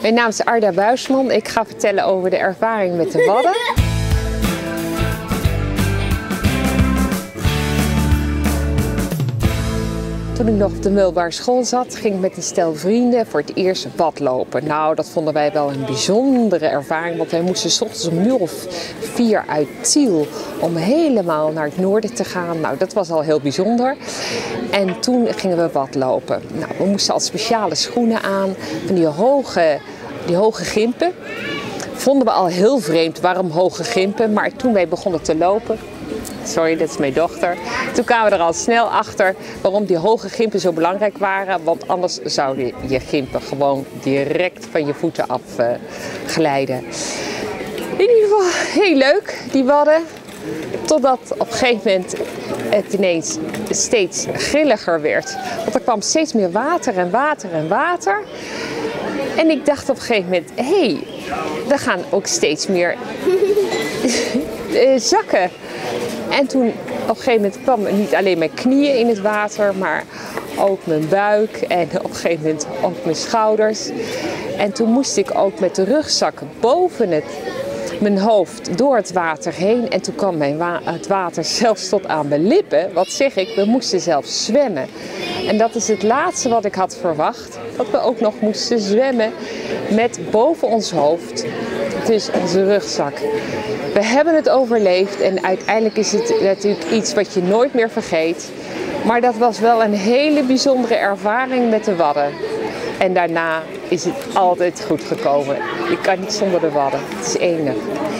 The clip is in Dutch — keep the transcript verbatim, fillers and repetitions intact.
Mijn naam is Arda Buisman. Ik ga vertellen over de ervaring met de Wadden. Toen ik nog op de middelbare school zat, ging ik met een stel vrienden voor het eerst badlopen. Nou, dat vonden wij wel een bijzondere ervaring, want wij moesten 's ochtends om een uur of vier uit Tiel om helemaal naar het noorden te gaan. Nou, dat was al heel bijzonder. En toen gingen we badlopen. Nou, we moesten al speciale schoenen aan, van die hoge, die hoge gimpen. Vonden we al heel vreemd, waarom hoge gimpen, maar toen wij begonnen te lopen... Sorry, dat is mijn dochter. Toen kwamen we er al snel achter waarom die hoge gimpen zo belangrijk waren. Want anders zouden je gimpen gewoon direct van je voeten af uh, glijden. In ieder geval heel leuk, die wadden. Totdat op een gegeven moment het ineens steeds grilliger werd. Want er kwam steeds meer water en water en water. En ik dacht op een gegeven moment, hé, hey, er gaan ook steeds meer zakken. En toen op een gegeven moment kwam niet alleen mijn knieën in het water, maar ook mijn buik en op een gegeven moment ook mijn schouders. En toen moest ik ook met de rugzak boven het, mijn hoofd door het water heen. En toen kwam mijn wa het water zelfs tot aan mijn lippen. Wat zeg ik? We moesten zelfs zwemmen. En dat is het laatste wat ik had verwacht. Dat we ook nog moesten zwemmen met boven ons hoofd, dus onze rugzak. We hebben het overleefd en uiteindelijk is het natuurlijk iets wat je nooit meer vergeet. Maar dat was wel een hele bijzondere ervaring met de Wadden. En daarna is het altijd goed gekomen. Je kan niet zonder de Wadden. Het is enig.